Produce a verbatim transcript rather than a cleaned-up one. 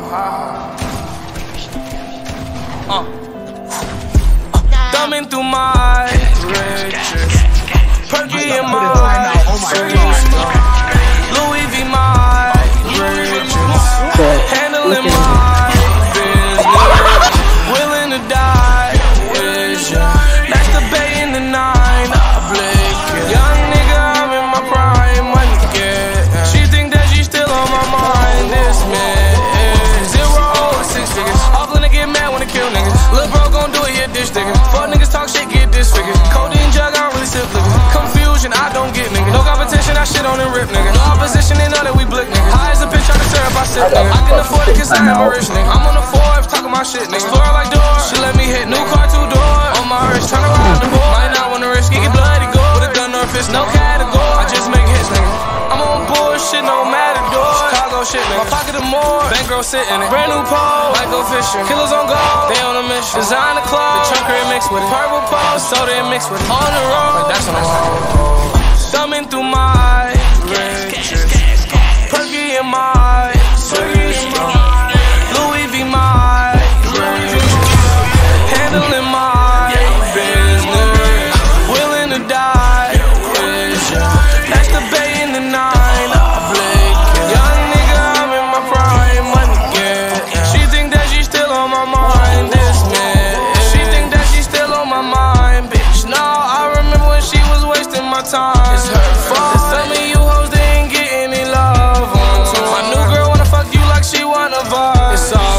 Uh. Thumbing through my riches, perky in my riches, Louis V my riches, handling my business, willing to die with ya. That's the bay in the nine, blick. Young nigga, I'm in my prime, money get. She think that she still on my mind. This man is zero six figures. Oakland to get mad when they kill niggas. Lil' bro gon' do it, yeah, dish digger. Fuck niggas talk shit, get disfigured. Codeine jug, I don't really sip liquor. Confusion, I don't get nigga. No competition, I shit on and rip nigga. No opposition, they know that we blick nigga. High as a bitch, I can serve, I sip nigga. I can afford it, cause I'm a rich nigga. I'm on the Forbes, talking my shit nigga. Explorer like doors, she let me hit new car, two doors. On my wrist, tryna ride the board. Might not wanna risk it, get bloody gore. With a gun or a fist, no category. I just make hits nigga. I'm on bullshit, no matador. Chicago shit nigga. My pocket of more, bankroll sitting in it. Brand new pole, might go fishing. Killers on gold, they on a mission. Design the clothes, the chunker it mixed with it. Purple pole, soda it mixed with it. On the road, like that's on the road. Thumbing through my riches, perky in my riches, Louis V my riches, handling my business, willing to die with ya. That's the bay in the nine, blick. Young nigga, I'm in my prime, money get. She think that she still on my mind, this man. She think that she still on my mind, bitch. No, I remember when she was wasting my time. It's her fault. Some of you hoes, they ain't getting any love on. My new girl wanna fuck you like she one of us. It's all